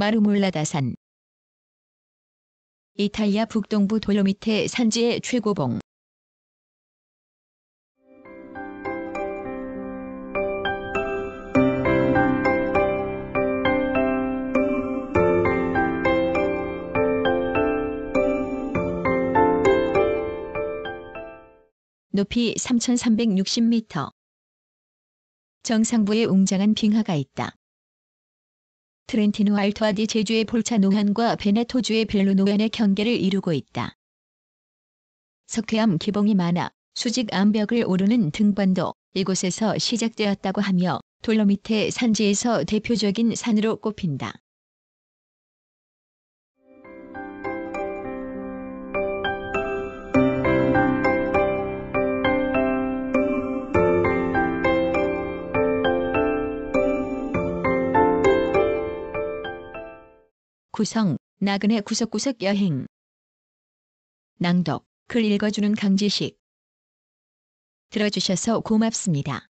마르몰라다산. 이탈리아 북동부 돌로미테 산지의 최고봉. 높이 3,360m. 정상부에 웅장한 빙하가 있다. 트렌티노 알토 아디제주의 볼차노현과 베네토주의 벨루노현의 경계를 이루고 있다. 석회암 기봉이 많아 수직 암벽을 오르는 등반도 이곳에서 시작되었다고 하며 돌로미테 산지에서 대표적인 산으로 꼽힌다. 구성, 나그네 구석구석 여행. 낭독, 글 읽어주는 강지식. 들어주셔서 고맙습니다.